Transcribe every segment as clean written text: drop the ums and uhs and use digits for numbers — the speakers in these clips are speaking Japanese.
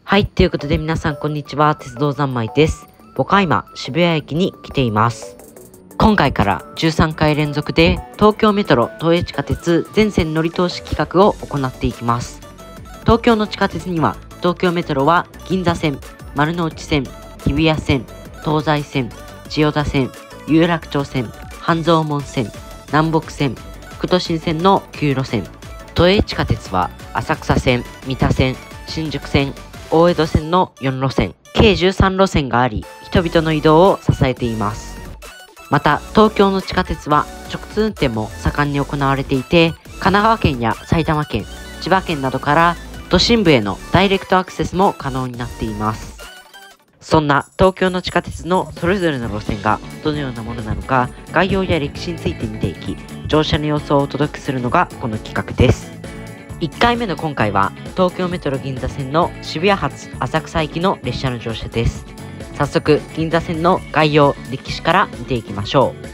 はい、ということで皆さんこんにちは、鉄道三昧です。僕は今、渋谷駅に来ています。今回から13回連続で東京メトロ都営地下鉄全線乗り通し企画を行っていきます。東京の地下鉄には東京メトロは銀座線、丸の内線、日比谷線、東西線、千代田線、有楽町線、半蔵門線、南北線、副都心線の9路線。都営地下鉄は浅草線、三田線、新宿線、大江戸線の4路線、計13路線があり、人々の移動を支えています。また、東京の地下鉄は直通運転も盛んに行われていて、神奈川県や埼玉県、千葉県などから都心部へのダイレクトアクセスも可能になっています。そんな東京の地下鉄のそれぞれの路線がどのようなものなのか、概要や歴史について見ていき、乗車の様子をお届けするのがこの企画です。1回目の今回は東京メトロ銀座線の渋谷発浅草行きの列車の乗車です。早速銀座線の概要、歴史から見ていきましょう。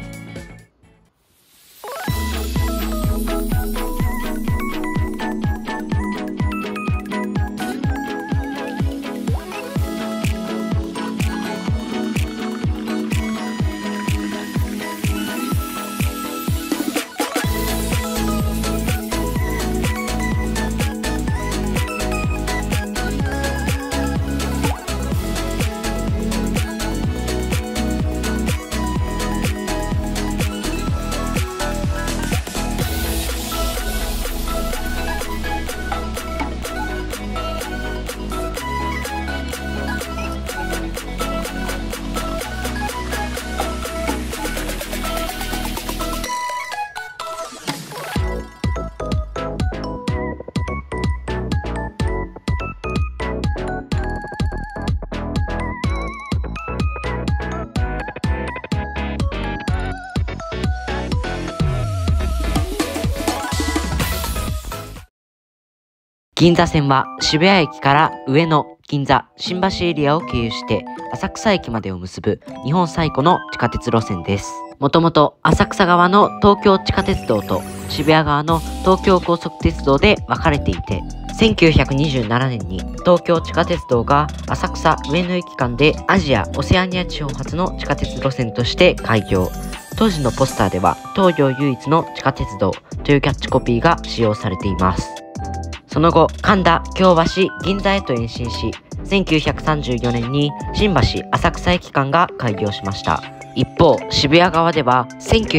銀座線は渋谷駅から上野、銀座、新橋エリアを経由して浅草駅までを結ぶ日本最古の地下鉄路線です。もともと浅草側の東京地下鉄道と渋谷側の東京高速鉄道で分かれていて、1927年に東京地下鉄道が浅草上野駅間でアジア・オセアニア地方初の地下鉄路線として開業。当時のポスターでは東洋唯一の地下鉄道というキャッチコピーが使用されています。その後、神田、京橋、銀座へと延伸し、1934年に新橋、浅草駅間が開業しました。一方、渋谷側では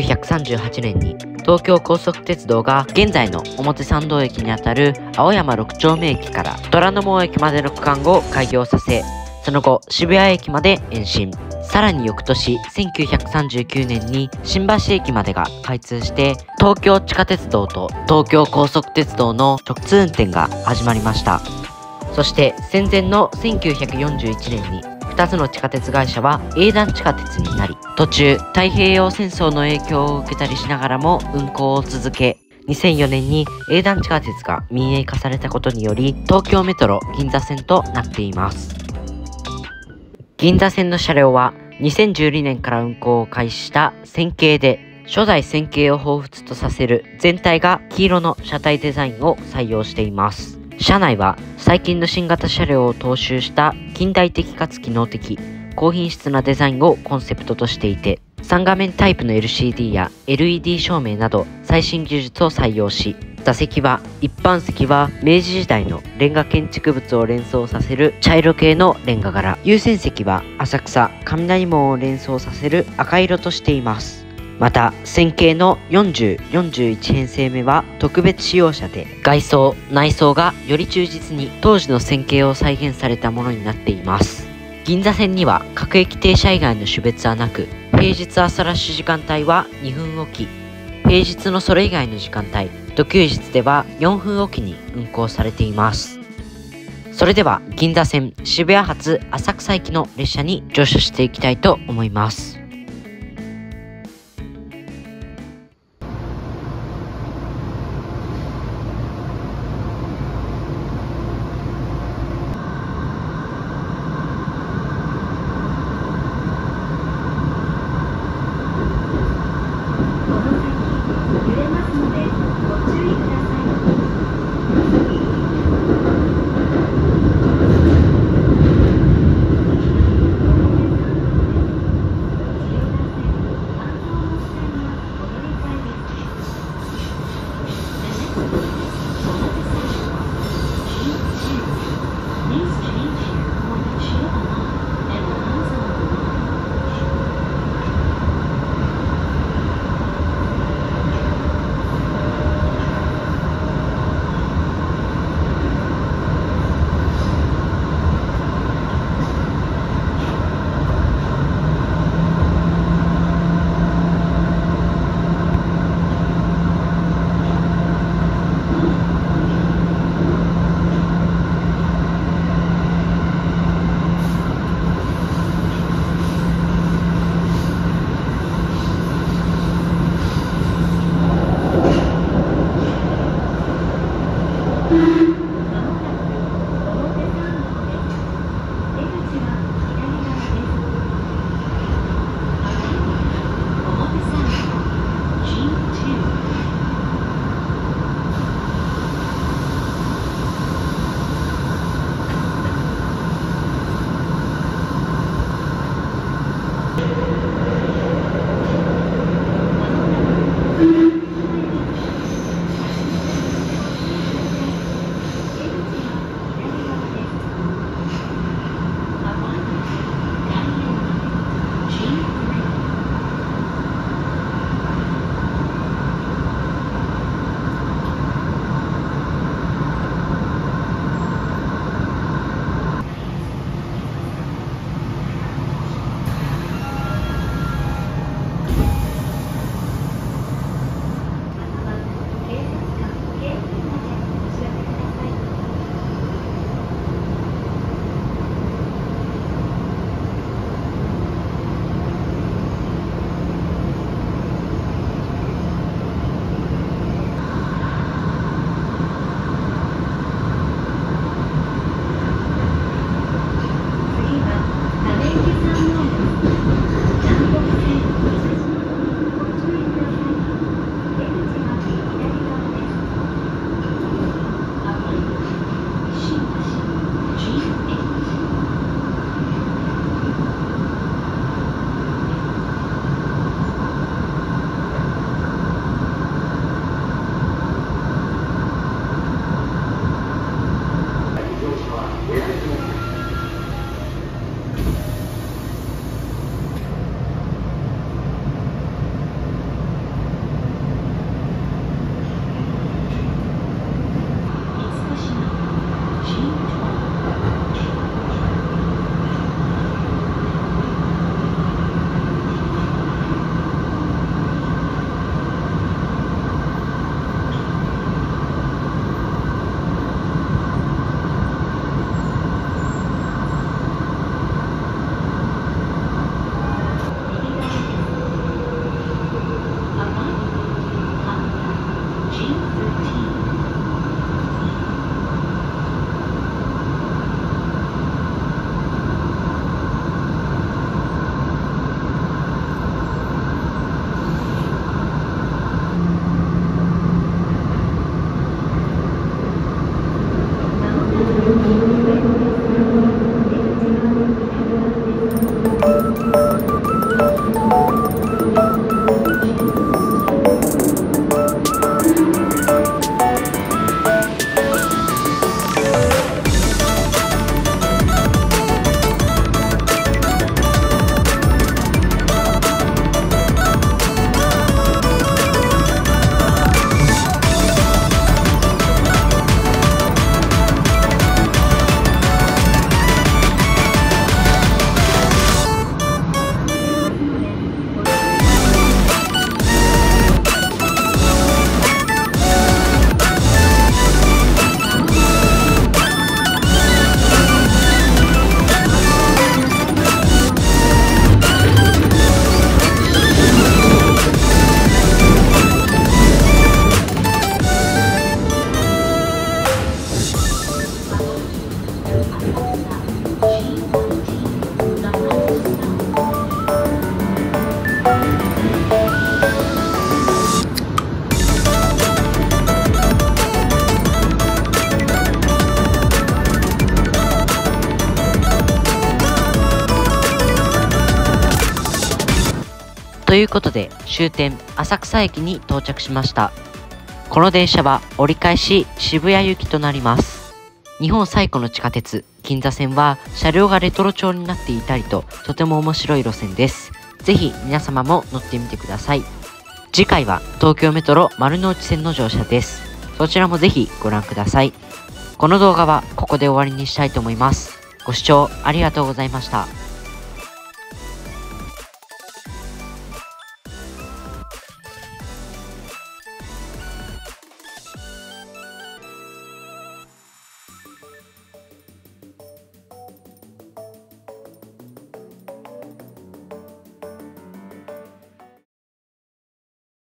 1938年に東京高速鉄道が現在の表参道駅にあたる青山6丁目駅から虎ノ門駅までの区間を開業させ、その後、渋谷駅まで延伸。さらに翌年、1939年に新橋駅までが開通して、東京地下鉄道と東京高速鉄道の直通運転が始まりました。そして戦前の1941年に2つの地下鉄会社は営団地下鉄になり、途中太平洋戦争の影響を受けたりしながらも運行を続け、2004年に営団地下鉄が民営化されたことにより、東京メトロ銀座線となっています。銀座線の車両は2012年から運行を開始した線形で、初代線形を彷彿とさせる全体が黄色の車体デザインを採用しています。車内は最近の新型車両を踏襲した近代的かつ機能的、高品質なデザインをコンセプトとしていて、3画面タイプの LCD や LED 照明など最新技術を採用し、座席は一般席は明治時代のレンガ建築物を連想させる茶色系のレンガ柄、優先席は浅草雷門を連想させる赤色としています。また線形の40、41編成目は特別仕様車で、外装内装がより忠実に当時の線形を再現されたものになっています。銀座線には各駅停車以外の種別はなく、平日朝ラッシュ時間帯は2分おき、平日のそれ以外の時間帯、土休日では4分おきに運行されています。それでは銀座線渋谷発浅草行きの列車に乗車していきたいと思います。 ということで終点浅草駅に到着しました。この電車は折り返し渋谷行きとなります。日本最古の地下鉄銀座線は車両がレトロ調になっていたりととても面白い路線です。ぜひ皆様も乗ってみてください。次回は東京メトロ丸の内線の乗車です。そちらもぜひご覧ください。この動画はここで終わりにしたいと思います。ご視聴ありがとうございました。